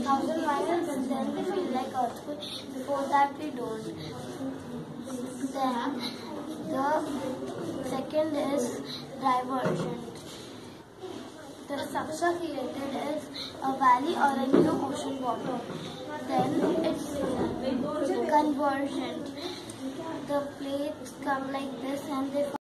1,000 miles, but then we feel like earthquake. Before that we don't. Then the second is divergent. The structure created is a valley or a new ocean bottom. Then it's convergent. The plates come like this and they